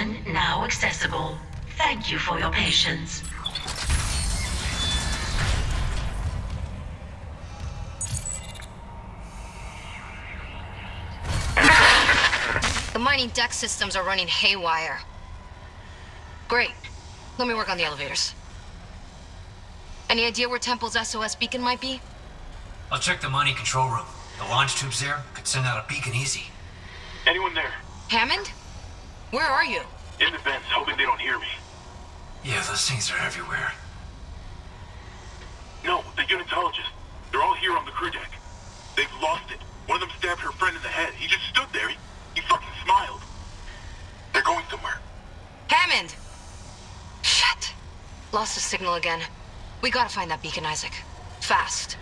Station now accessible. Thank you for your patience. The mining deck systems are running haywire. Great. Let me work on the elevators. Any idea where Temple's SOS beacon might be? I'll check the mining control room. The launch tubes there could send out a beacon easy. Anyone there? Hammond? Where are you? In the vents, hoping they don't hear me. Yeah, those things are everywhere. No, the unitologists. They're all here on the crew deck. They've lost it. One of them stabbed her friend in the head. He just stood there. He fucking smiled. They're going somewhere. Hammond! Shit. Lost the signal again. We gotta find that beacon, Isaac. Fast.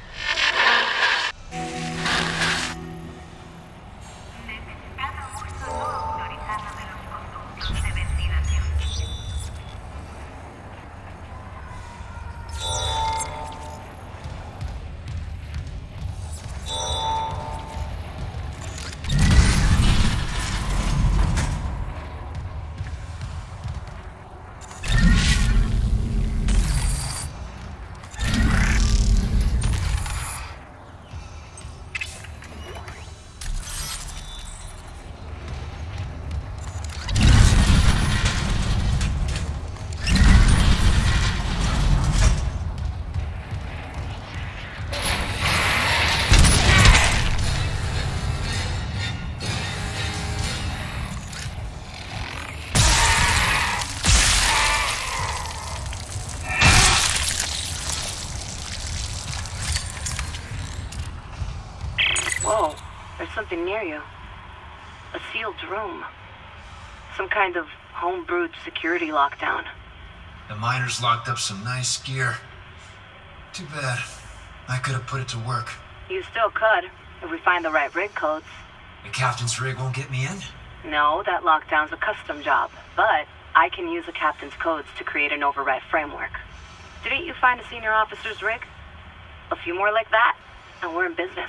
Whoa, there's something near you. A sealed room. Some kind of home-brewed security lockdown. The miners locked up some nice gear. Too bad. I could have put it to work. You still could, if we find the right rig codes. The captain's rig won't get me in? No, that lockdown's a custom job. But I can use the captain's codes to create an override framework. Didn't you find a senior officer's rig? A few more like that, and we're in business.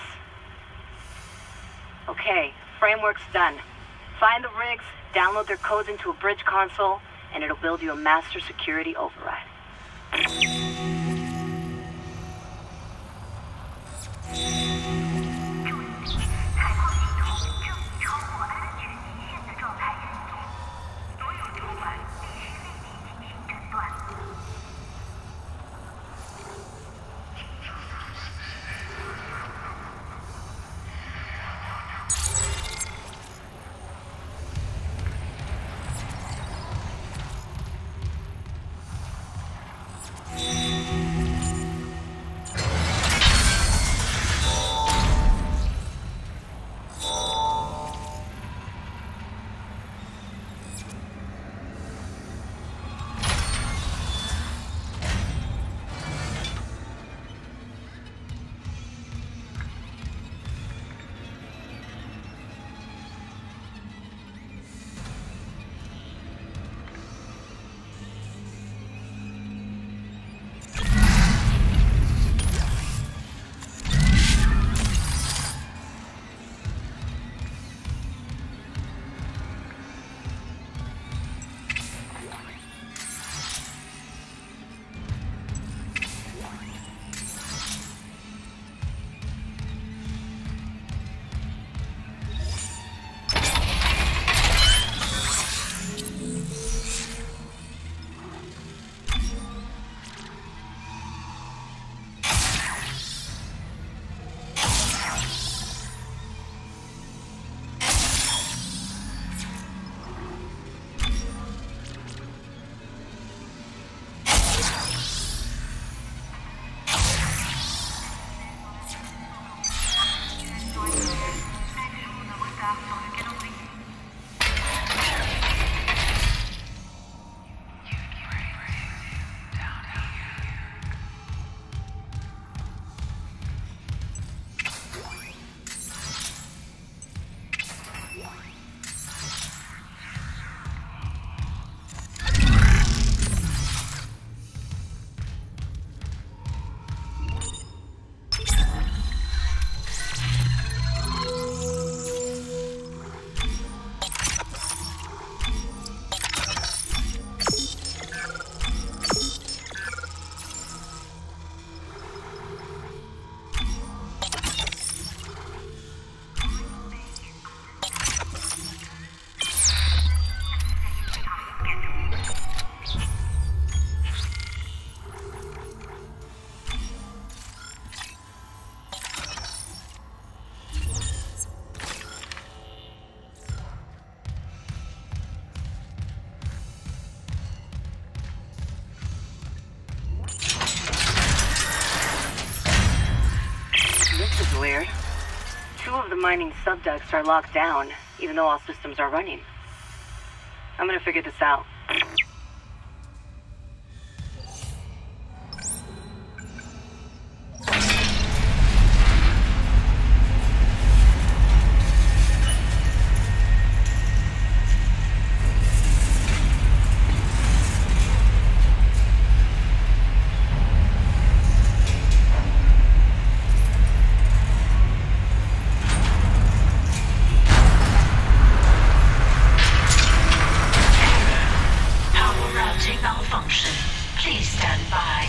Okay, framework's done. Find the rigs, download their codes into a bridge console, and it'll build you a master security override. mining subducts are locked down, even though all systems are running. I'm gonna figure this out. Malfunction. Please stand by.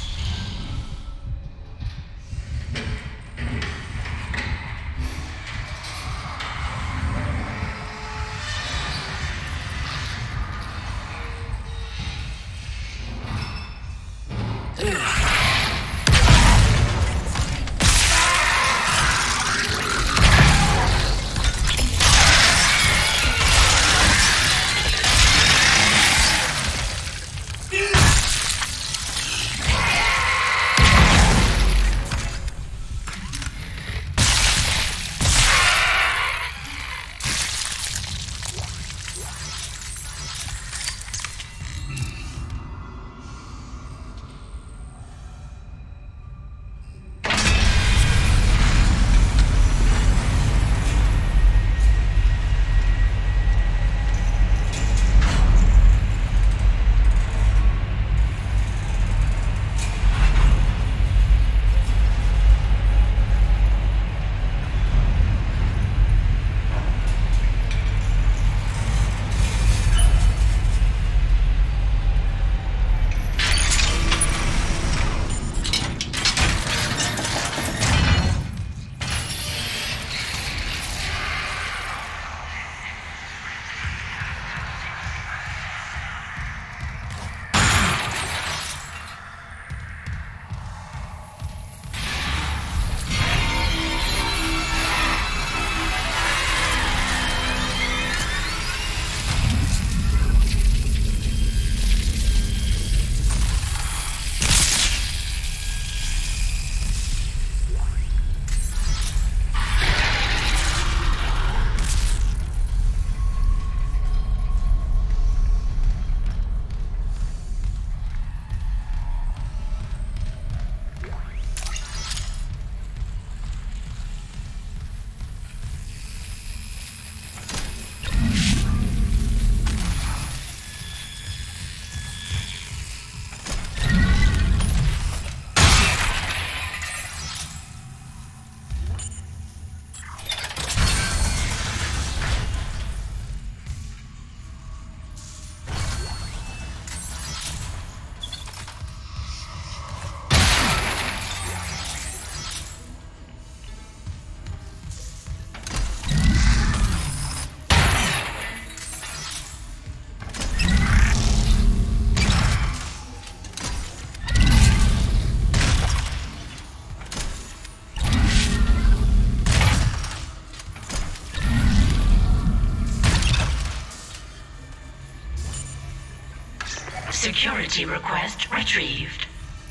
Security request retrieved.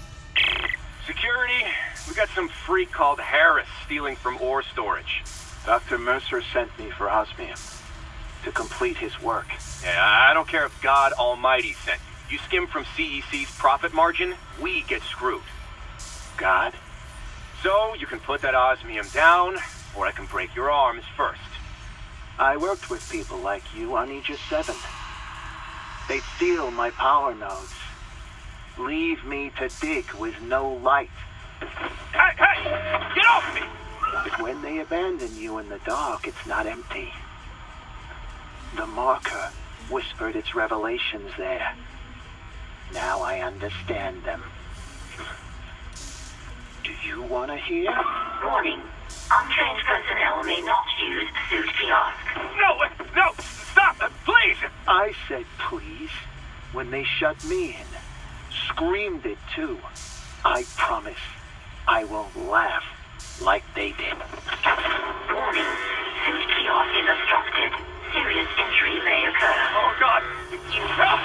Security, we got some freak called Harris stealing from ore storage. Dr. Mercer sent me for osmium to complete his work. Yeah, I don't care if God Almighty sent you. You skim from CEC's profit margin, we get screwed. God? So, you can put that osmium down, or I can break your arms first. I worked with people like you on Aegis 7. They steal my power nodes. Leave me to dig with no light. Hey, hey! Get off me! But when they abandon you in the dark, it's not empty. The marker whispered its revelations there. Now I understand them. Do you want to hear? Warning. Untrained personnel may not use suit kiosk. No, stop, please! I said please when they shut me in. Screamed it too. I promise I won't laugh like they did. Warning. Suit kiosk is obstructed. Serious injury may occur. Oh, God! Help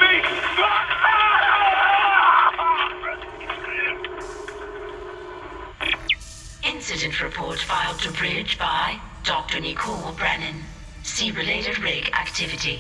me! Incident report filed to Bridge by Dr. Nicole Brennan. See related rig activity.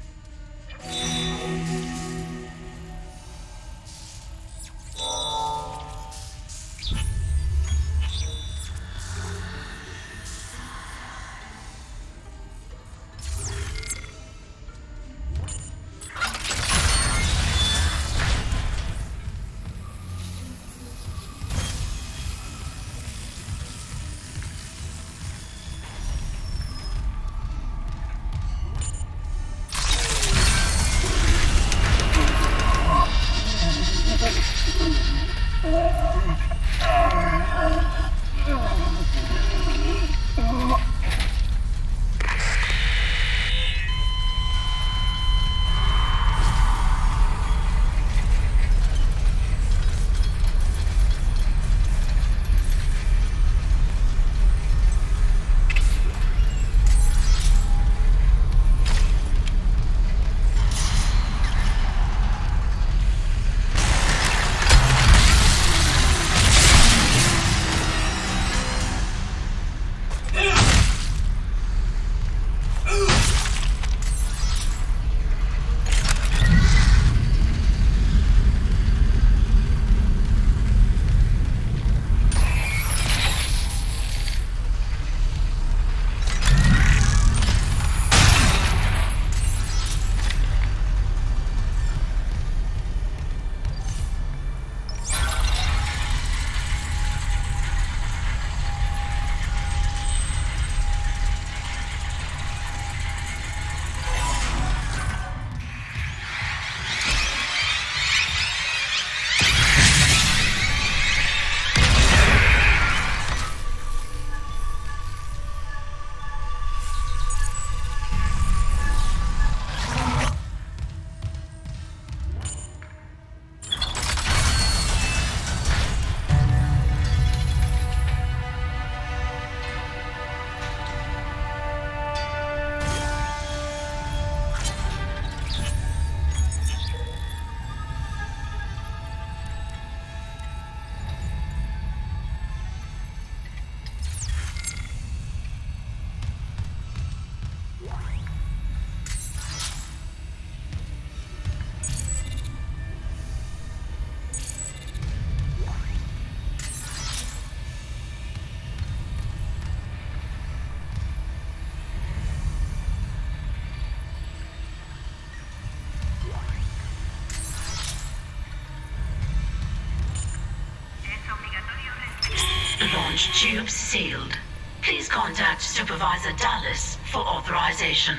Launch tubes sealed. Please contact Supervisor Dallas for authorization.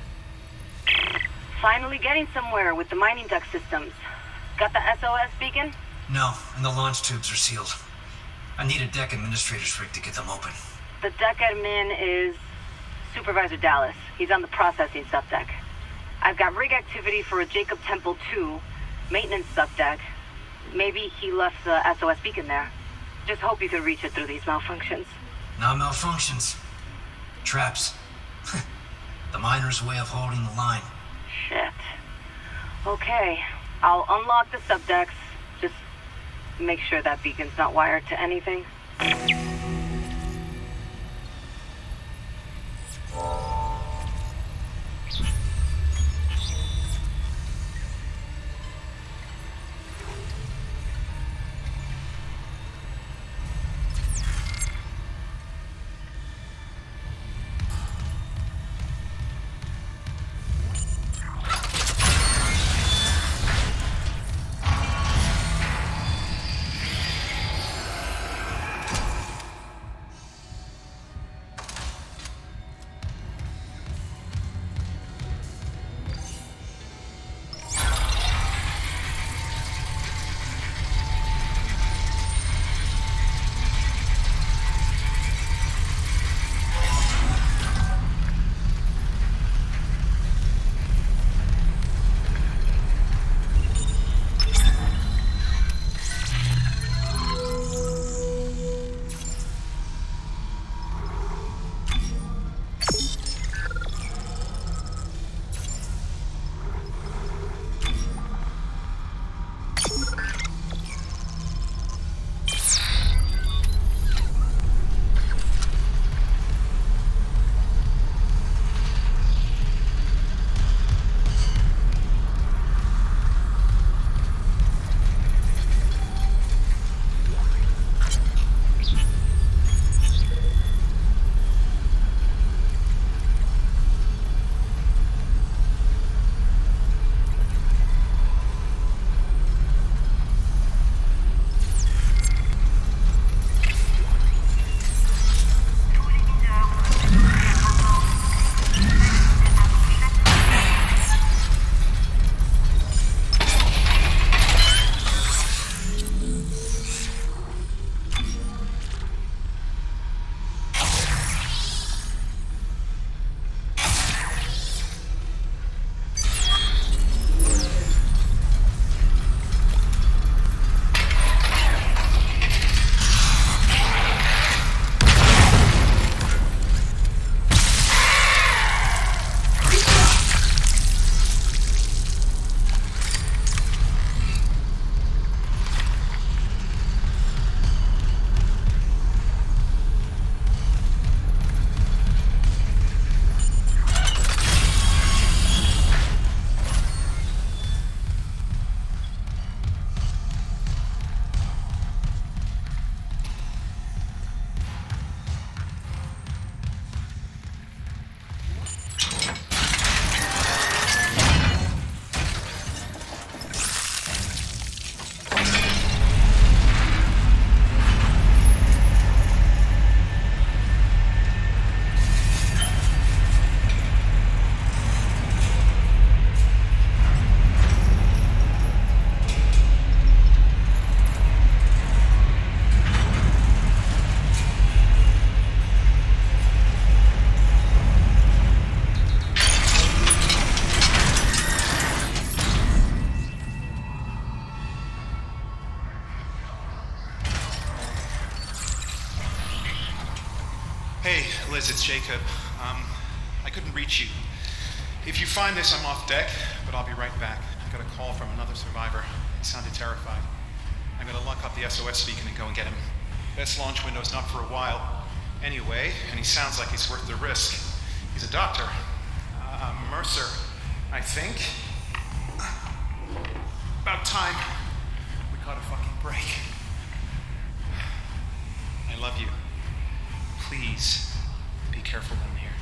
Finally getting somewhere with the mining duct systems. Got the SOS beacon? No, and the launch tubes are sealed. I need a deck administrator's rig to get them open. The deck admin is Supervisor Dallas. He's on the processing subdeck. I've got rig activity for a Jacob Temple 2 maintenance subdeck. Maybe he left the SOS beacon there. Just hope you can reach it through these malfunctions. Not malfunctions. Traps. The miner's way of holding the line. Shit. Okay, I'll unlock the subdecks. Just make sure that beacon's not wired to anything. Liz, it's Jacob. I couldn't reach you. If you find this, I'm off deck, but I'll be right back. I got a call from another survivor. He sounded terrified. I'm gonna lock up the SOS beacon and go and get him. Best launch window's not for a while. Anyway, and he sounds like he's worth the risk. He's a doctor. Mercer, I think. About time. We caught a fucking break. I love you. Please, be careful down here.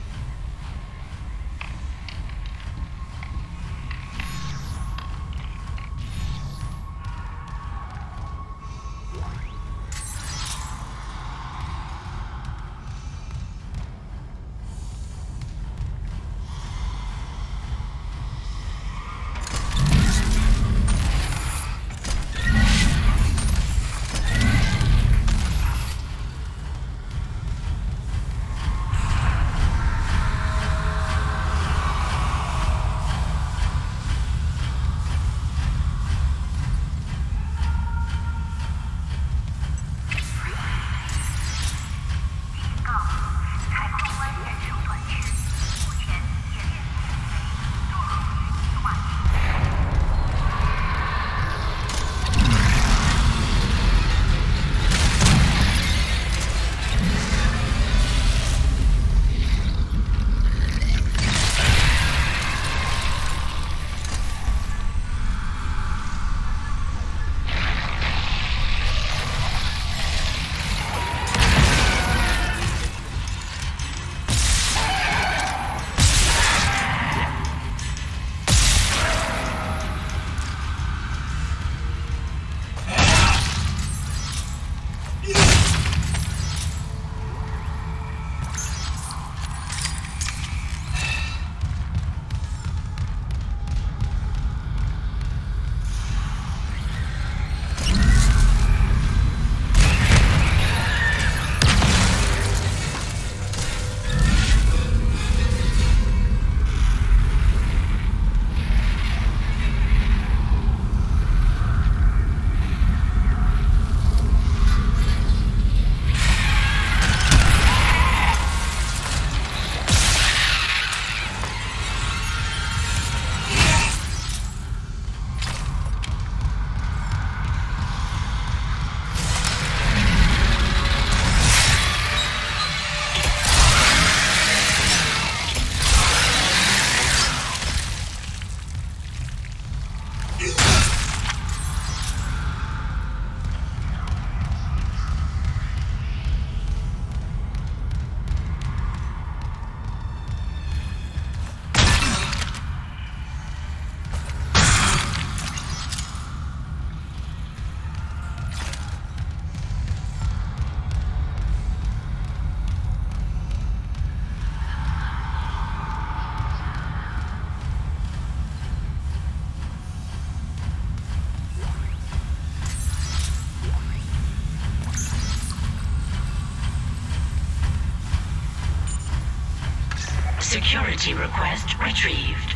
Security request retrieved.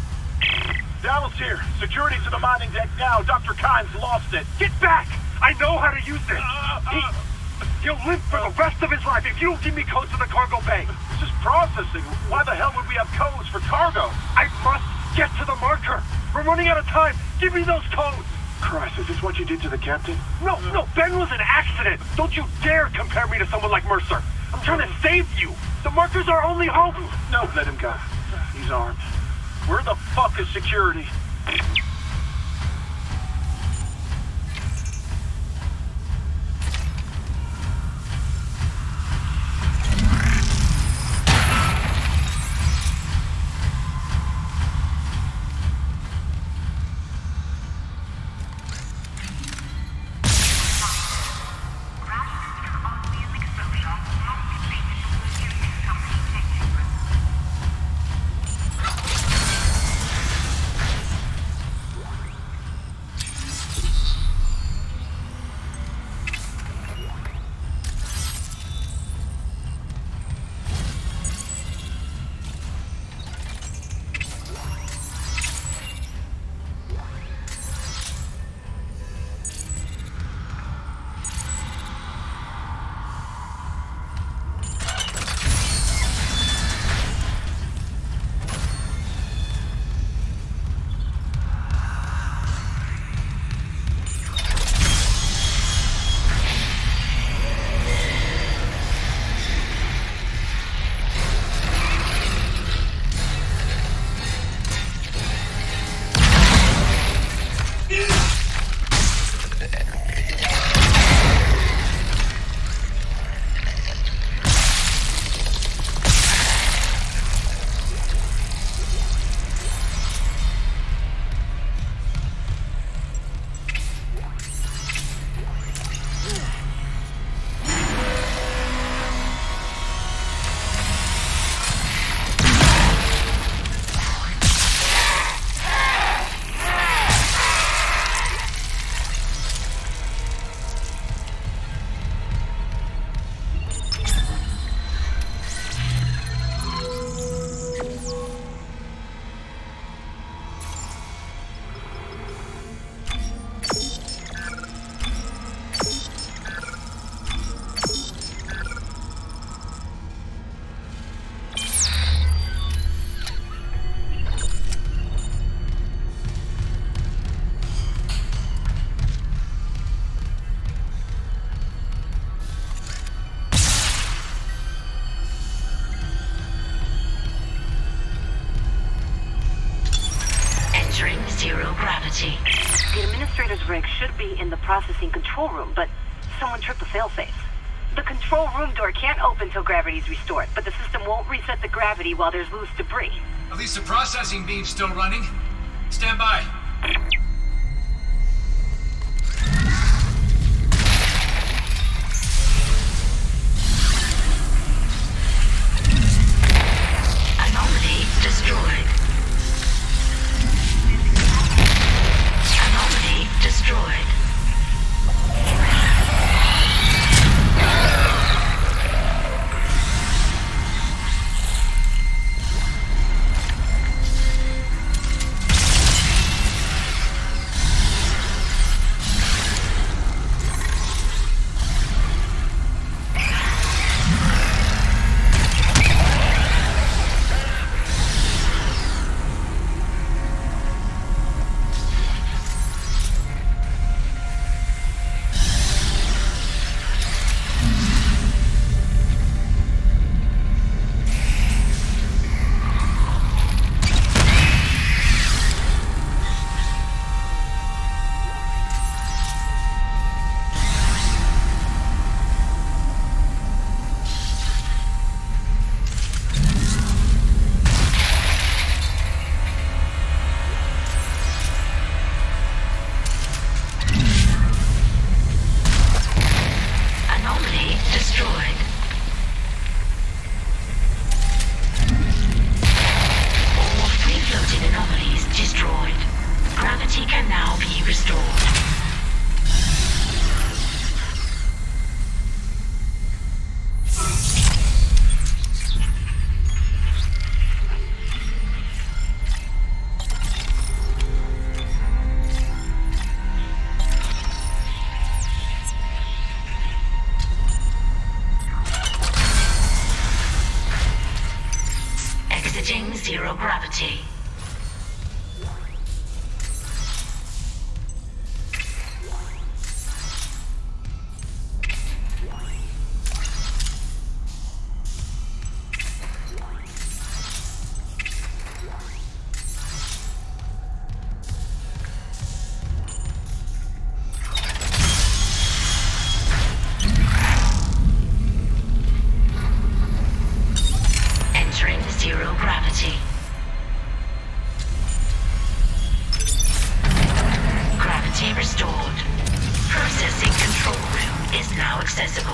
Dallas here. Security to the mining deck now. Dr. Kynes lost it. Get back! I know how to use this. He'll live for the rest of his life if you don't give me codes to the cargo bay. This is processing. Why the hell would we have codes for cargo? I must get to the marker. We're running out of time. Give me those codes. Christ, is this what you did to the captain? No, Ben was an accident. Don't you dare compare me to someone like Mercer. I'm trying to save you. The marker's our only hope. No, let him go. He's armed. Where the fuck is security? The administrator's rig should be in the processing control room, but someone tripped the failsafe. The control room door can't open till gravity's restored, but the system won't reset the gravity while there's loose debris. At least the processing beam's still running. Stand by. Anomaly destroyed. Anomaly destroyed. Zero gravity. Entering zero gravity. Gravity restored. Processing control room is now accessible.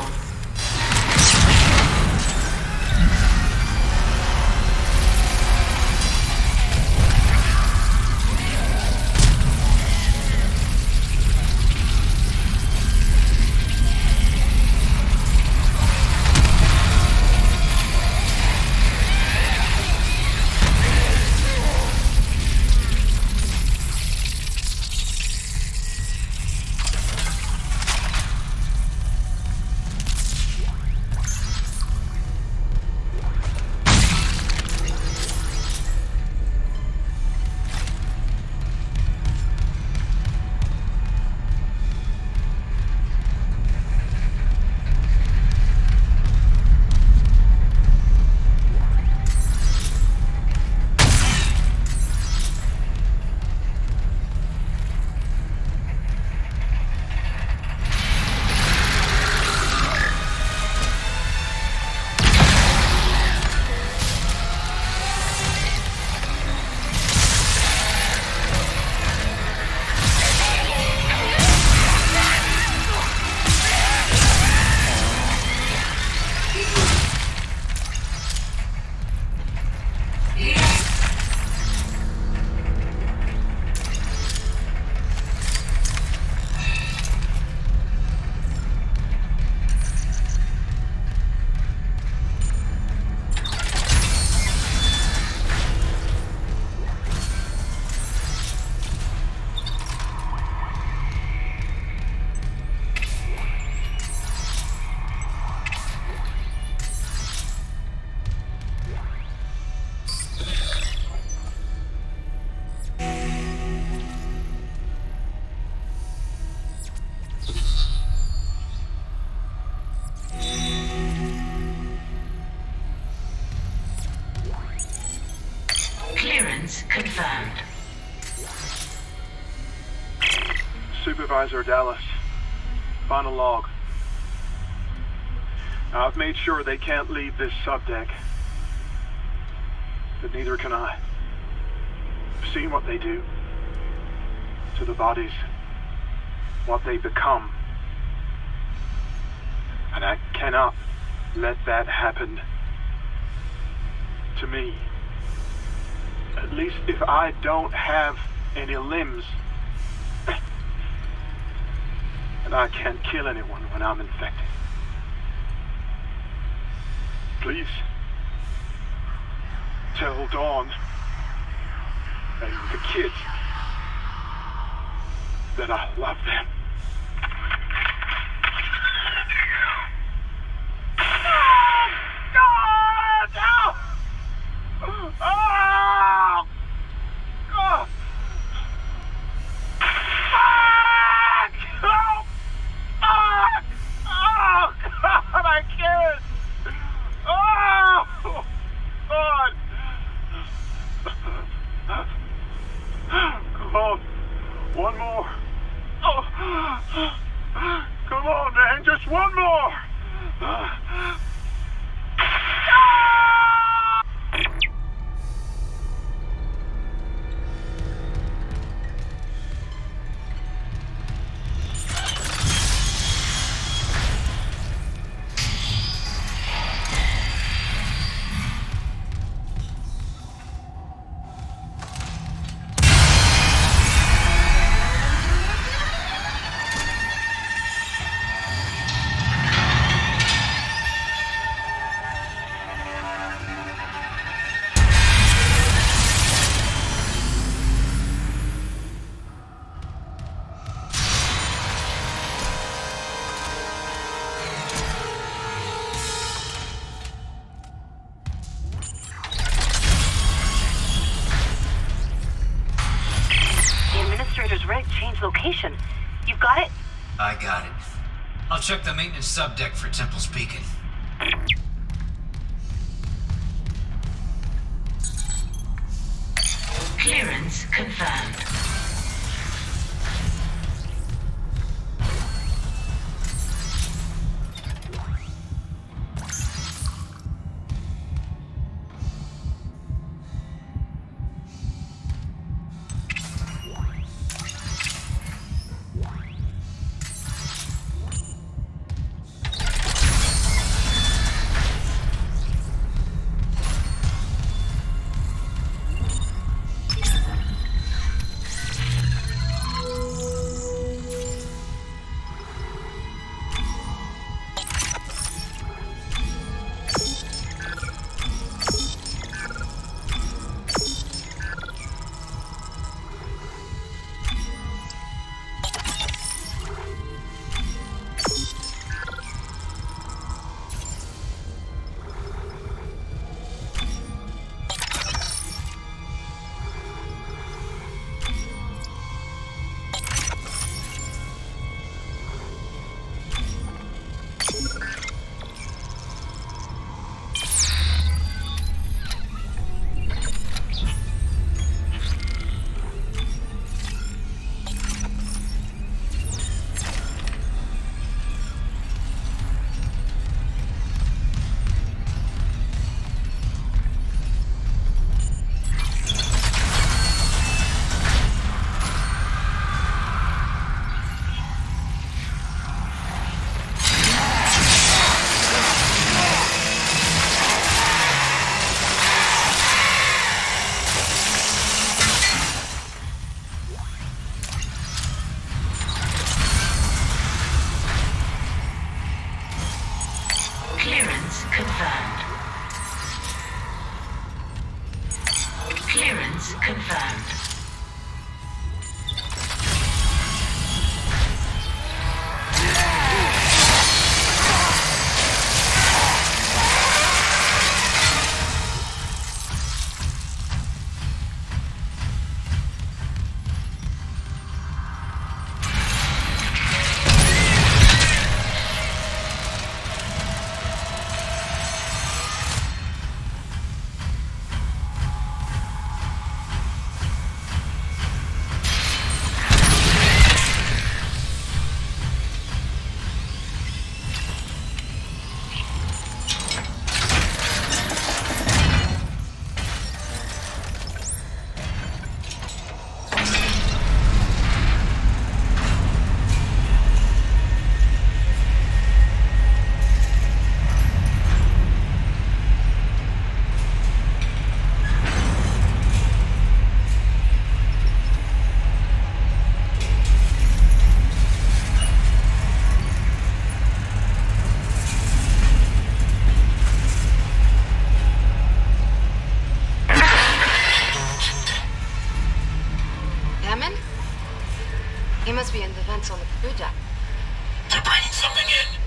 Supervisor Dallas. Final log. Now, I've made sure they can't leave this subdeck. But neither can I. I've seen what they do to the bodies, what they become. And I cannot let that happen to me. At least if I don't have any limbs. And I can't kill anyone when I'm infected. Please, tell Dawn and the kids that I love them. Location. You've got it? I got it. I'll check the maintenance subdeck for Temple's Beacon. Clearance confirmed. He must be in the vents on the crew deck. They're bringing something in.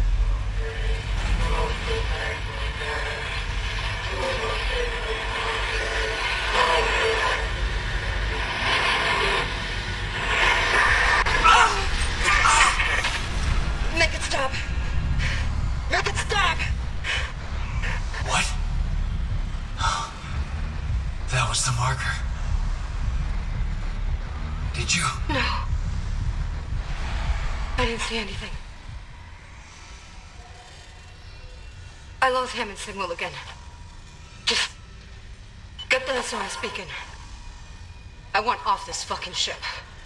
Make it stop! Make it stop! What? That was the marker. Did you? No. I didn't see anything. I lost Hammond's signal again. Just get the SOS beacon. I want off this fucking ship.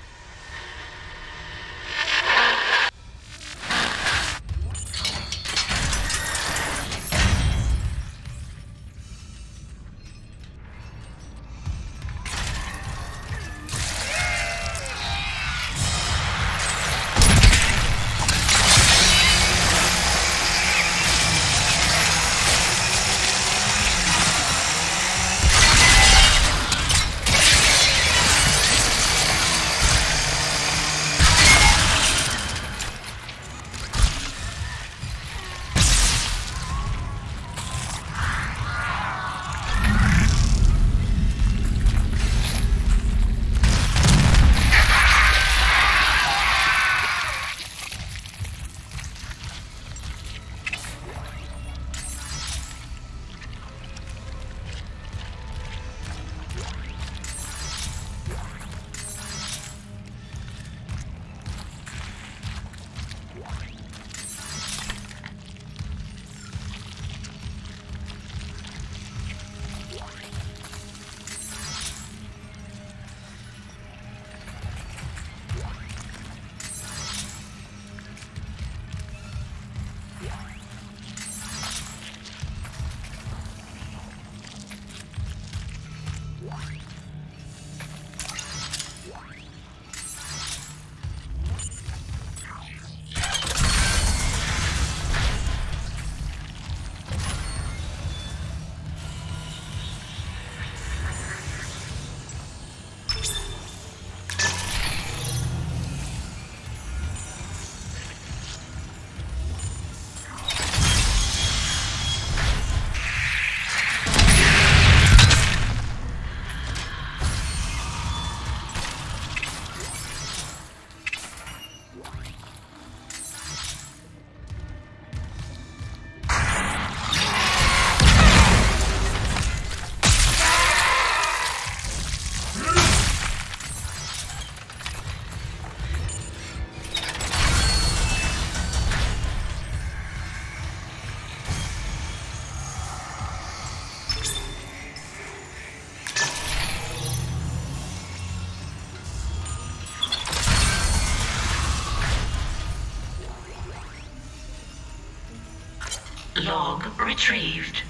Log retrieved.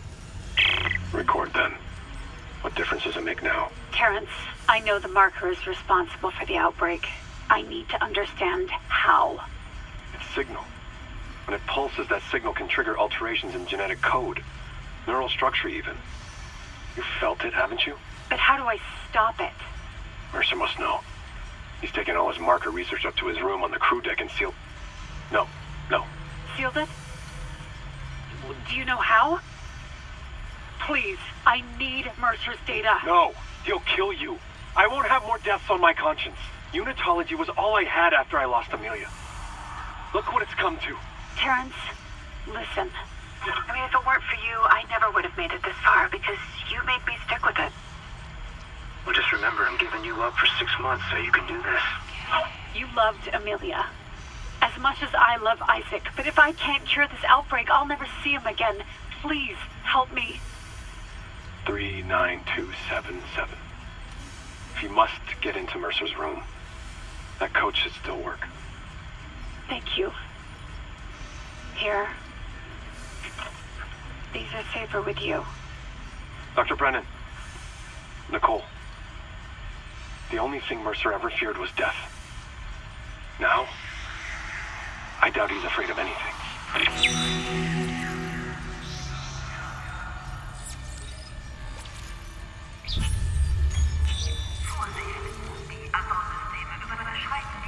Record then. What difference does it make now? Terrence, I know the marker is responsible for the outbreak. I need to understand how. It's signal. When it pulses, that signal can trigger alterations in genetic code. Neural structure even. You felt it, haven't you? But how do I stop it? Mercer must know. He's taken all his marker research up to his room on the crew deck and sealed... No. Sealed it? Do you know how? Please, I need Mercer's data. No, he'll kill you. I won't have more deaths on my conscience. Unitology was all I had after I lost Amelia. Look what it's come to. Terrence, listen. I mean, if it weren't for you, I never would have made it this far because you made me stick with it. Well, just remember, I'm giving you up for 6 months so you can do this. You loved Amelia as much as I love Isaac, but if I can't cure this outbreak, I'll never see him again. Please, help me. 39277. If you must get into Mercer's room, that code should still work. Thank you. Here. These are safer with you. Dr. Brennan. Nicole. The only thing Mercer ever feared was death. Now, I doubt he's afraid of anything. Vorsicht, die Abbaussysteme überschreiten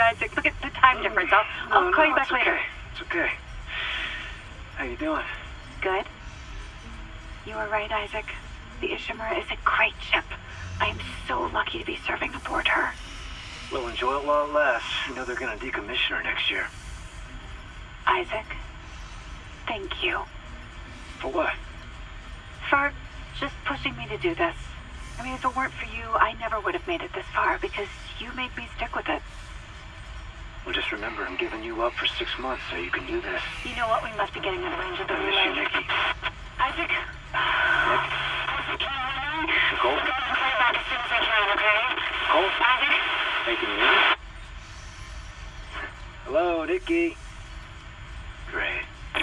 Isaac. Look at the time difference. I'll call you back later. It's okay. How you doing? Good. You were right, Isaac. The Ishimura is a great ship. I am so lucky to be serving aboard her. We'll enjoy it while it lasts. You know they're gonna decommission her next year. Isaac, thank you. For what? For just pushing me to do this. I mean, if it weren't for you, I never would have made it this far because you made me stick with it. Well, just remember, I'm giving you up for 6 months so you can do this. You know what? We must be getting out of range of the I miss you, relay. Nikki. Isaac? Nick? Nicole? I'll call you back as soon as I can, okay? Nicole? Isaac? Hey, can you hear me? Hello, Nikki. Great.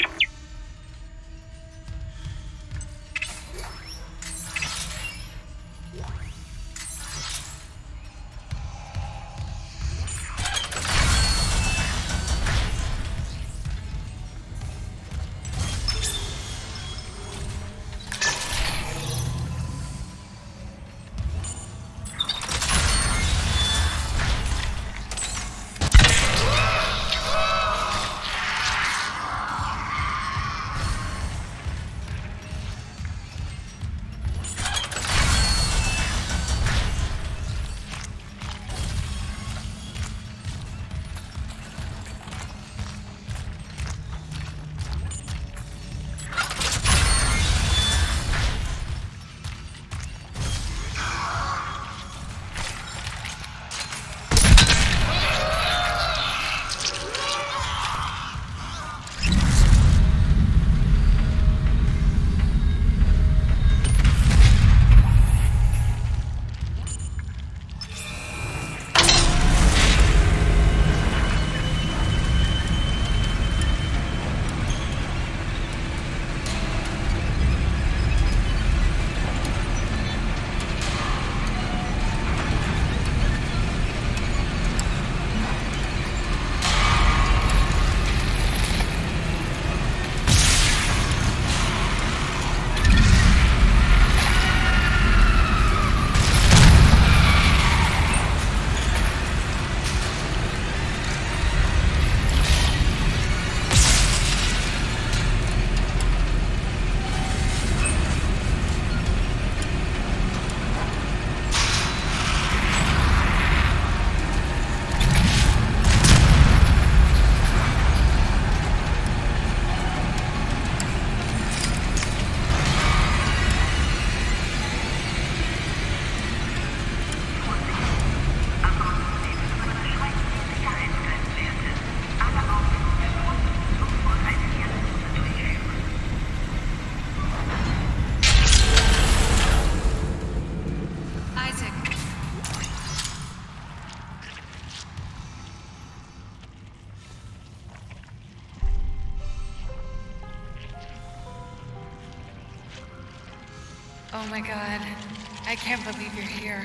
Oh my god. I can't believe you're here.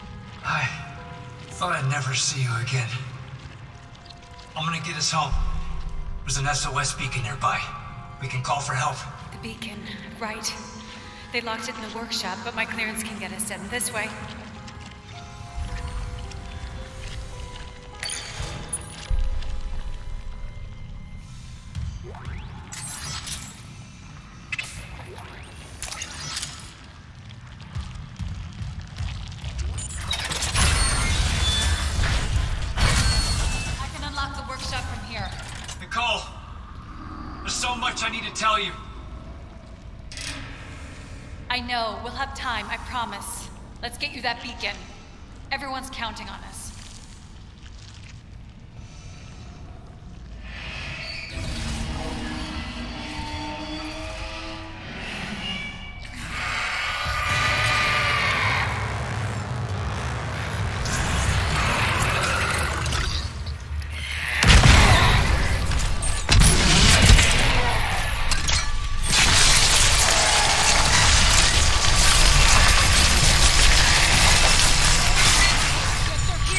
I thought I'd never see you again. I'm gonna get us home. There's an SOS beacon nearby. We can call for help. The beacon, right. They locked it in the workshop, but my clearance can get us in this way. Nicole, there's so much I need to tell you. I know. We'll have time, I promise. Let's get you that beacon. Everyone's counting on us. Get their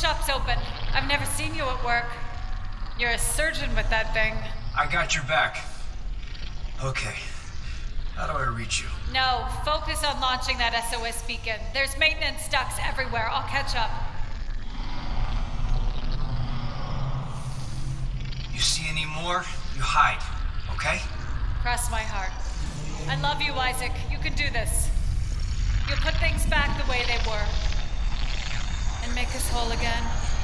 shop's open. I've never seen you at work. You're a surgeon with that thing. I got your back. Okay. How do I reach you? No, focus on launching that SOS beacon. There's maintenance ducts everywhere. I'll catch up. You see any more, you hide, okay? Cross my heart. I love you, Isaac. You can do this. You'll put things back the way they were. And make us whole again.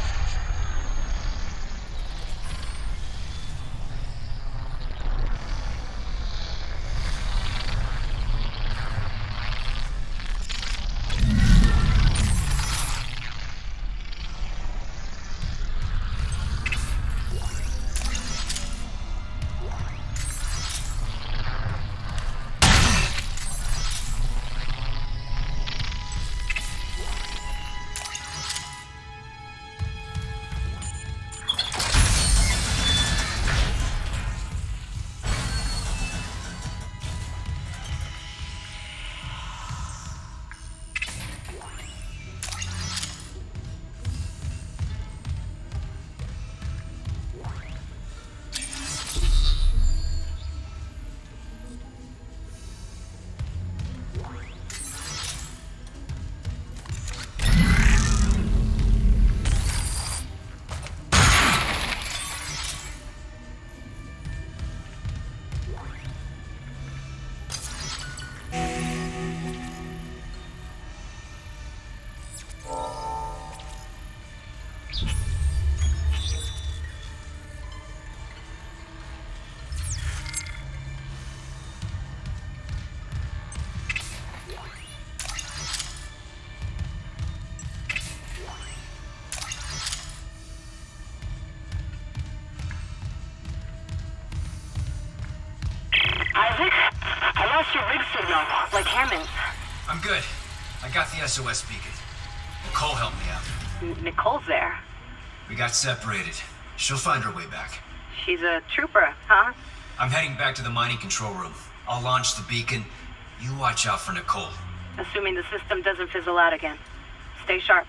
Isaac? I lost your rig signal, like Hammond's. I'm good. I got the SOS beacon. Nicole helped me out. Nicole's there. We got separated. She'll find her way back. She's a trooper, huh? I'm heading back to the mining control room. I'll launch the beacon. You watch out for Nicole. Assuming the system doesn't fizzle out again. Stay sharp.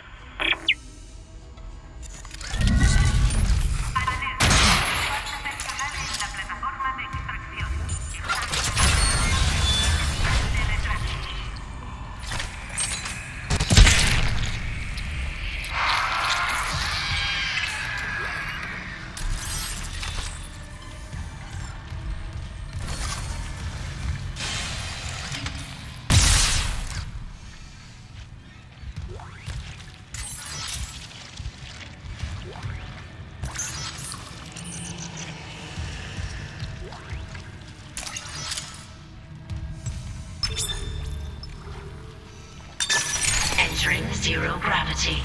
Entering zero gravity.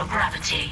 zero gravity.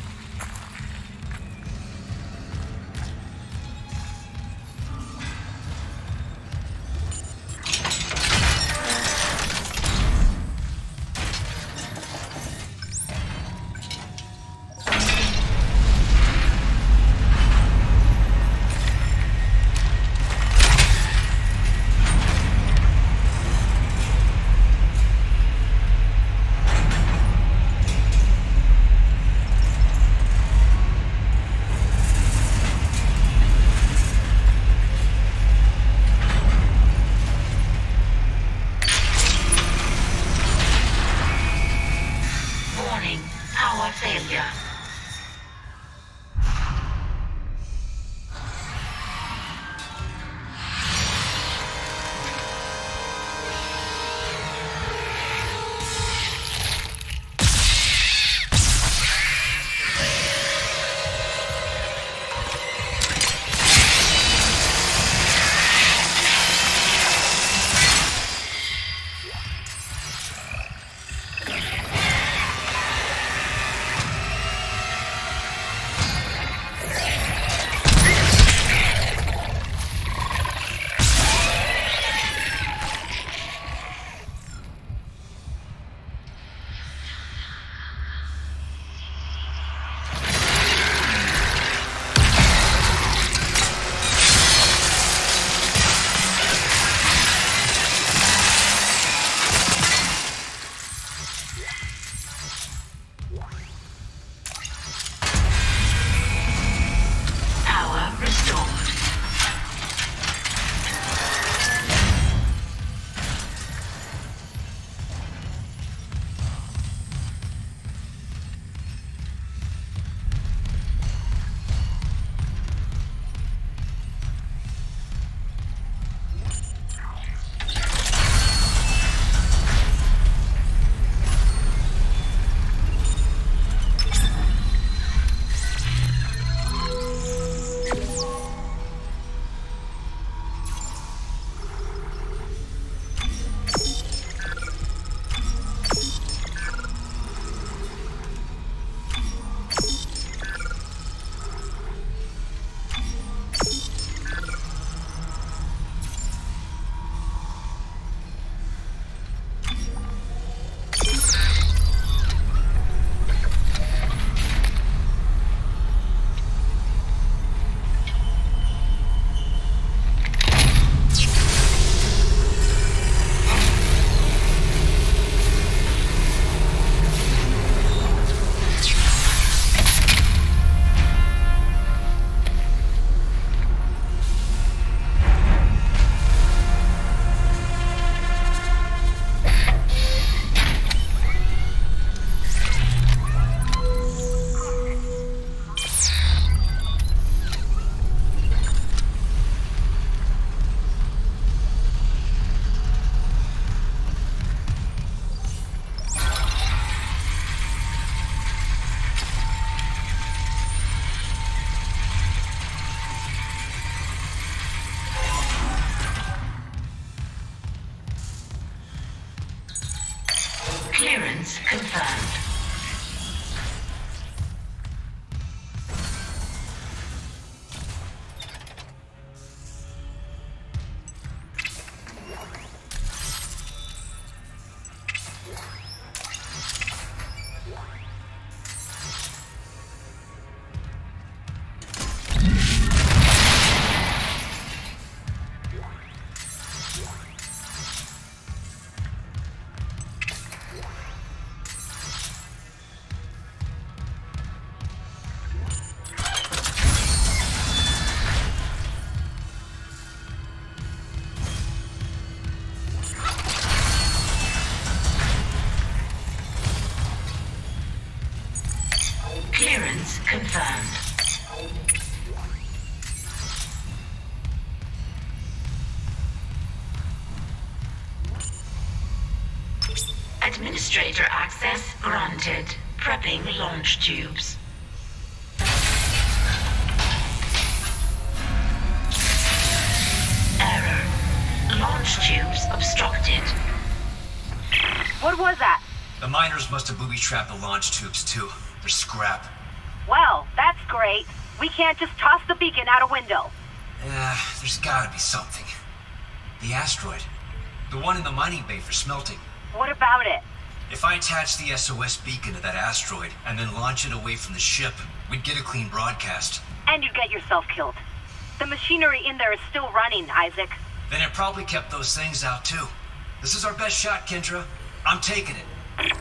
Clearance confirmed. Clearance confirmed. Administrator access granted. Prepping launch tubes. Error. Launch tubes obstructed. What was that? The miners must have booby-trapped the launch tubes, too. They're scrap. Well, that's great. We can't just toss the beacon out a window. There's gotta be something. The asteroid. The one in the mining bay for smelting. What about it? If I attach the SOS beacon to that asteroid and then launch it away from the ship, we'd get a clean broadcast. And you'd get yourself killed. The machinery in there is still running, Isaac. Then it probably kept those things out too. This is our best shot, Kendra. I'm taking it.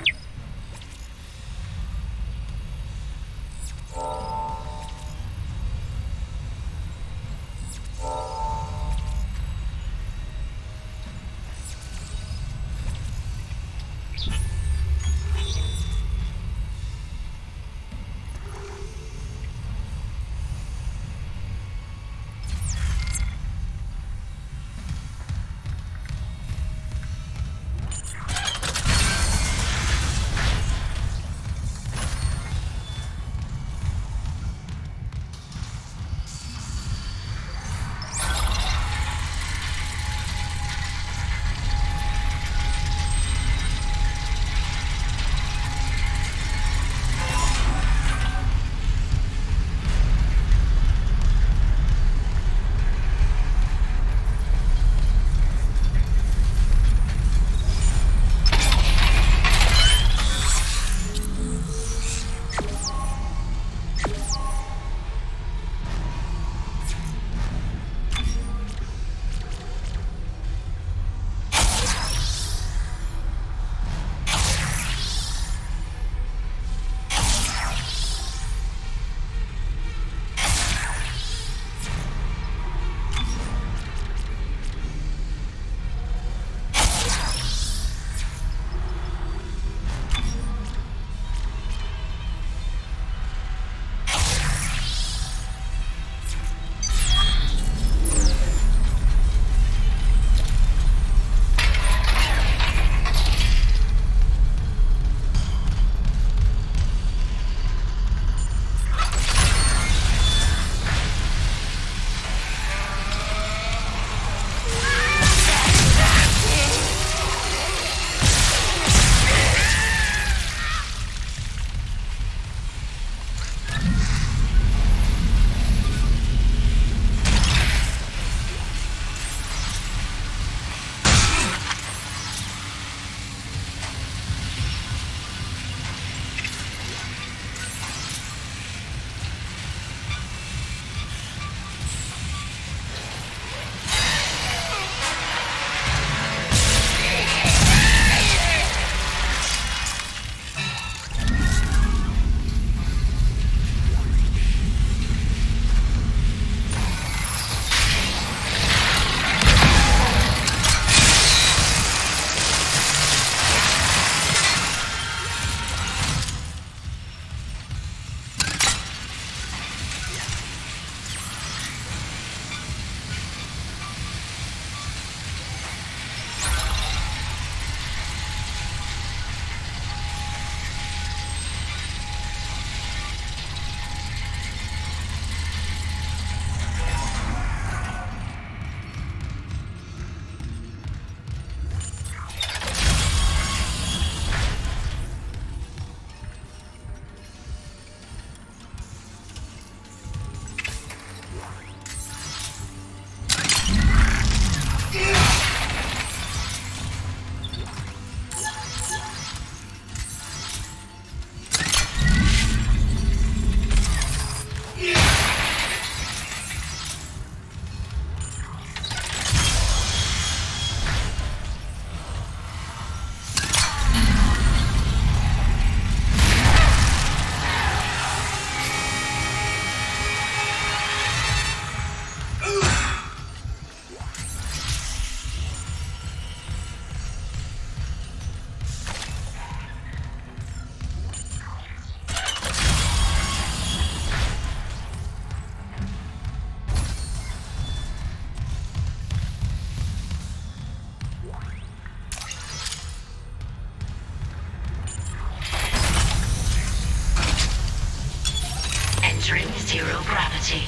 Entering zero gravity.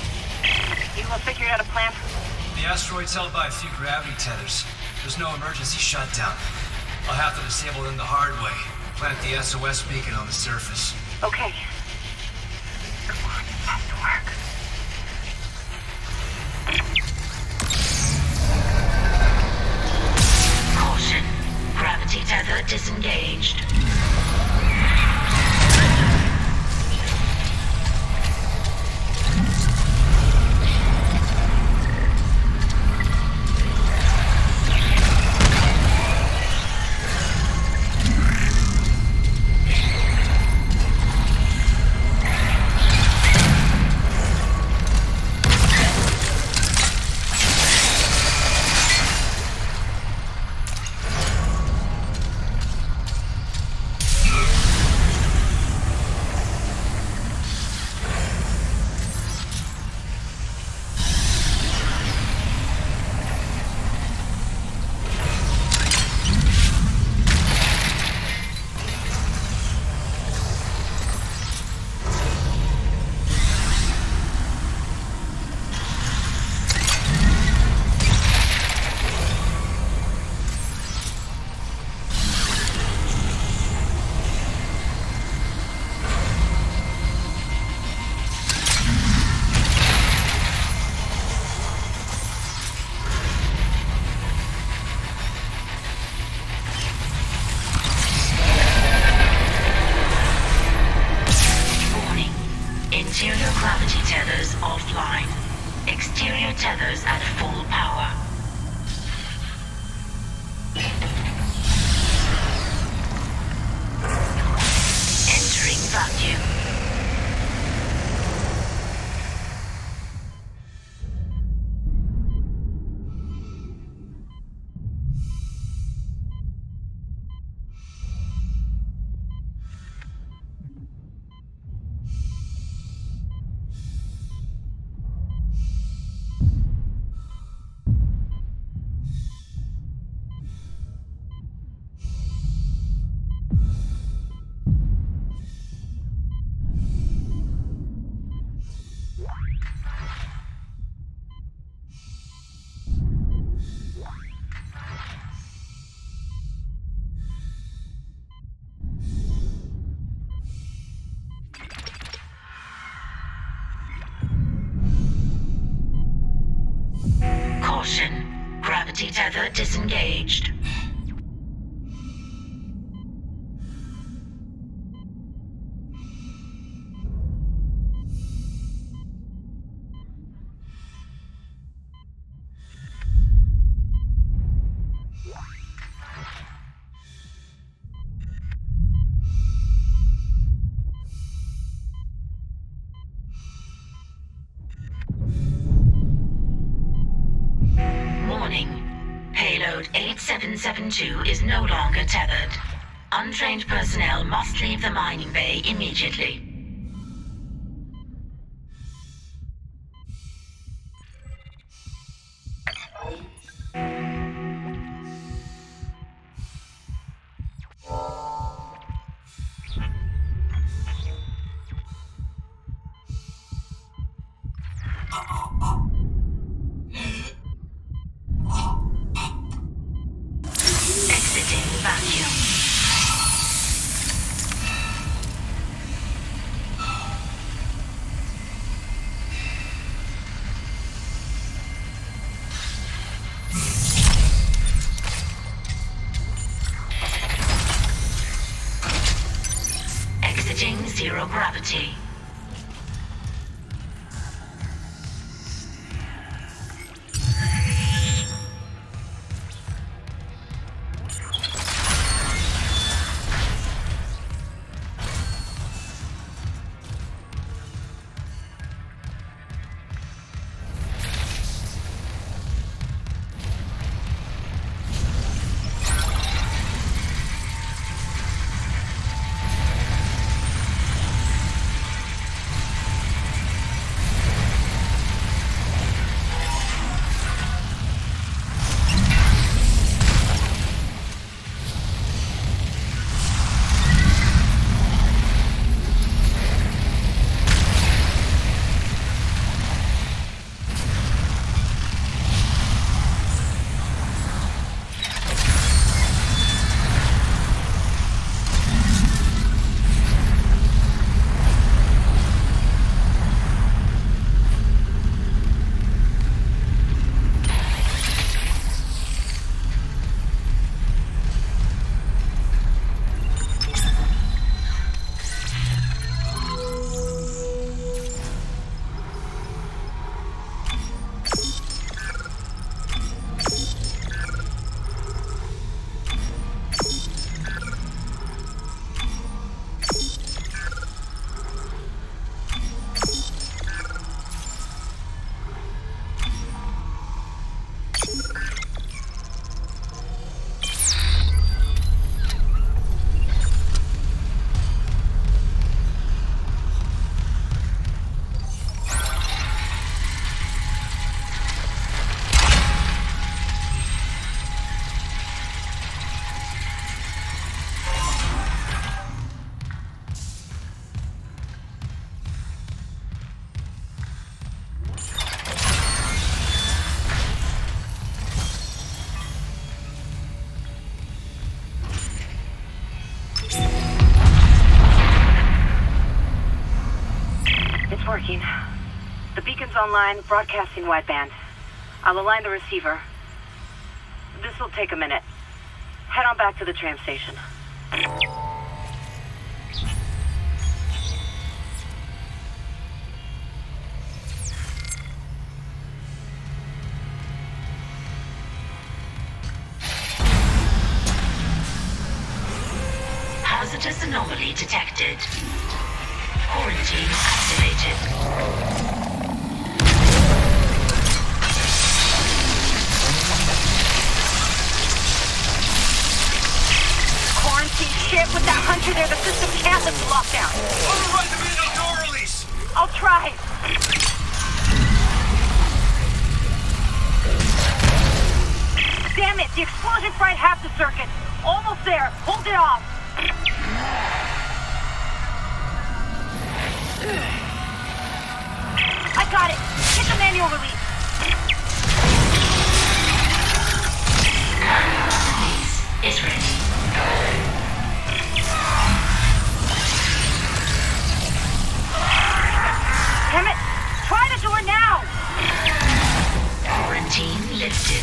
You have figured out a plan? The asteroid's held by a few gravity tethers. There's no emergency shutdown. I'll have to disable them the hard way. Plant the SOS beacon on the surface. Okay, disengaged. Interior gravity tethers offline. Exterior tethers at full power. Entering vacuum. Caution. Gravity tether disengaged. Payload 8772 is no longer tethered. Untrained personnel must leave the mining bay immediately. Zero gravity. working. The beacon's online, broadcasting wideband. I'll align the receiver. This will take a minute. Head on back to the tram station. Hazardous anomaly detected. Quarantine activated. Quarantine shit with that hunter there. The system can't lift lockdown. Override the manual door release! I'll try. Damn it! The explosion fried half the circuit. Almost there. Hold it off. I got it. Get the manual release. Release is ready. Damn it! Try the door now! Quarantine lifted.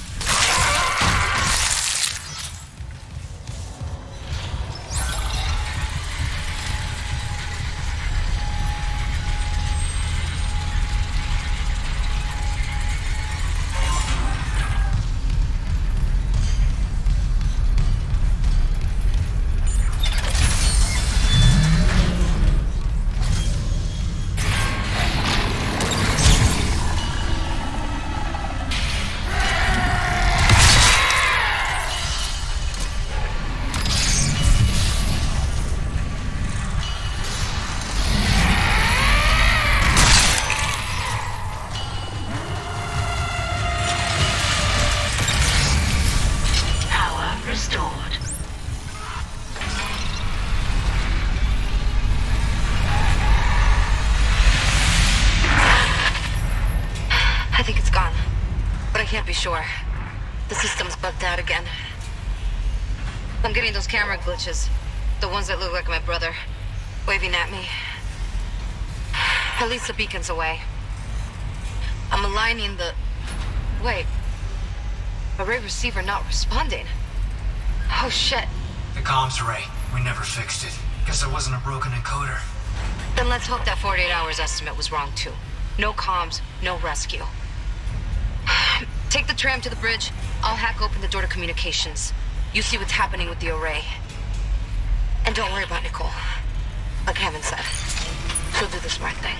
Sure. The system's bugged out again. I'm getting those camera glitches. The ones that look like my brother. Waving at me. At least the beacon's away. I'm aligning the... Wait. Array receiver not responding. Oh shit. The comms array. We never fixed it. Guess there wasn't a broken encoder. Then let's hope that 48 hours estimate was wrong too. No comms, no rescue. Take the tram to the bridge. I'll hack open the door to communications. You see what's happening with the array. And don't worry about Nicole. Like Hammond said, she'll do the smart thing.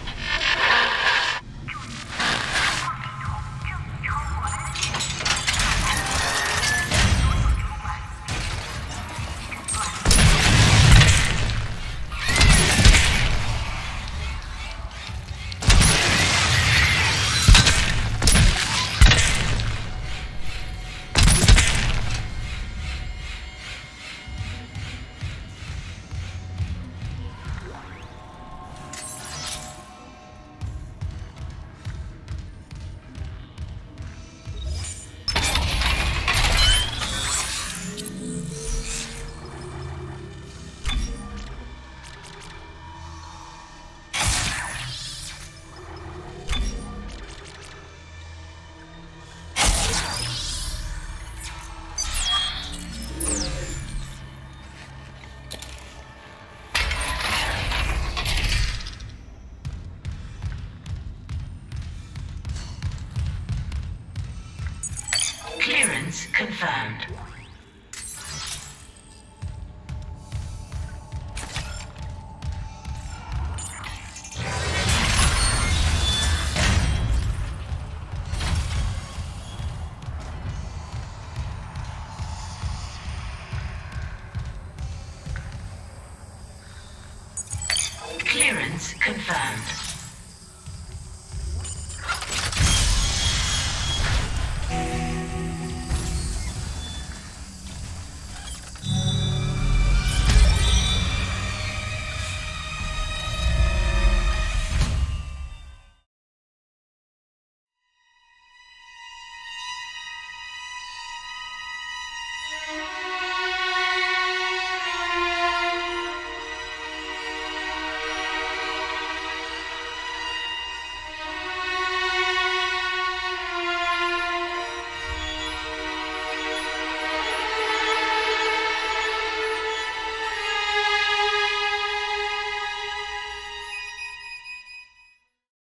Clearance confirmed. Clearance confirmed.